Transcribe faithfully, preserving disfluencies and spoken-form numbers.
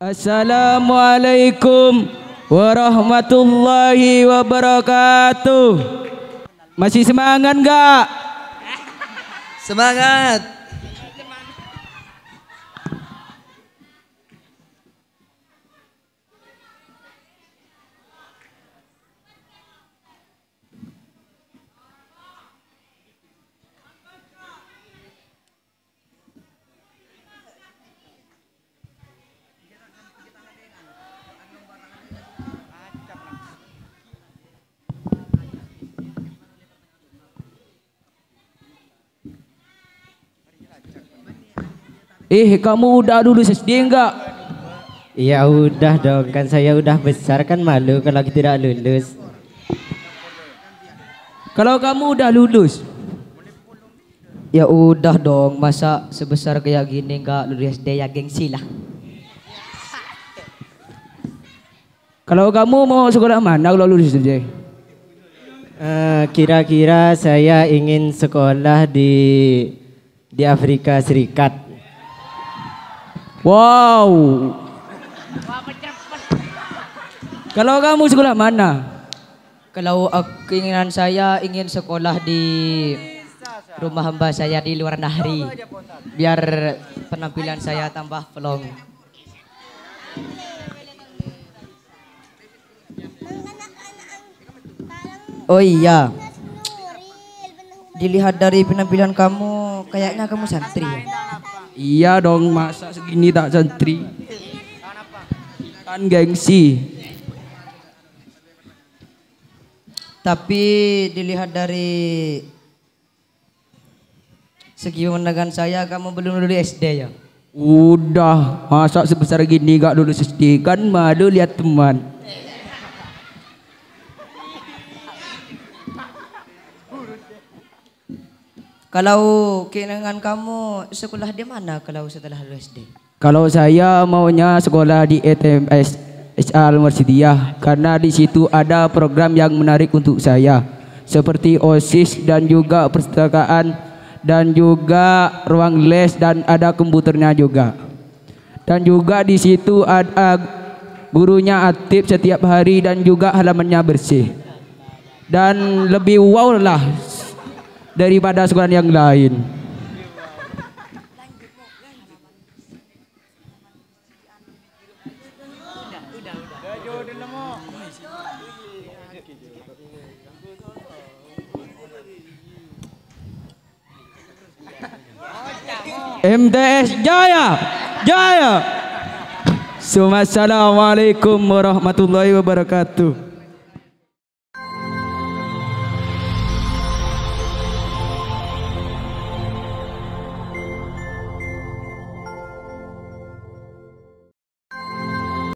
Assalamualaikum warahmatullahi wabarakatuh. Masih semangat nggak? Semangat. Eh, kamu udah lulus S D enggak? Ya udah dong, kan saya udah besar, kan malu kalau tidak lulus. Kalau kamu udah lulus? Ya udah dong, masa sebesar kayak gini nggak lulus S D ya gengsi lah. Kalau kamu mau sekolah mana kalau lulus S D? Eh, kira-kira saya ingin sekolah di di Afrika Serikat. Wow. Kalau kamu sekolah mana? Kalau uh, keinginan saya ingin sekolah di rumah hamba saya di luar negeri, biar penampilan saya tambah pelong. Oh iya, dilihat dari penampilan kamu, kayaknya kamu santri ya? Iya dong, masa segini tak santri? Kan gengsi. Tapi dilihat dari segi pandangan saya, kamu belum lulus S D ya? Udah, masa sebesar gini gak lulus S D, kan malu lihat teman. Kalau keinginan kamu sekolah di mana kalau setelah lulus S D? Kalau saya maunya sekolah di E T M S S A Al-Marsidiyah karena di situ ada program yang menarik untuk saya seperti OSIS dan juga perpustakaan dan juga ruang les dan ada komputernya juga. Dan juga di situ ada gurunya aktif setiap hari dan juga halamannya bersih. Dan lebih wow lah daripada sekolah yang lain. M T S Jaya, Jaya. Assalamualaikum warahmatullahi wabarakatuh.